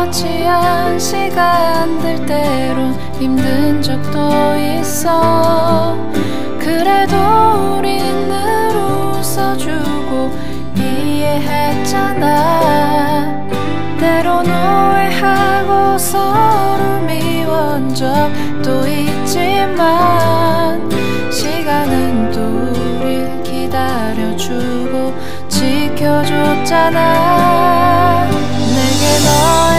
취한 시간들 때론 힘든 적도 있어. 그래도 우린 늘 웃어주고 이해했잖아. 때론 오해하고 서로 미워한 적도 있지만 시간은 또 우릴 기다려주고 지켜줬잖아. 내게 너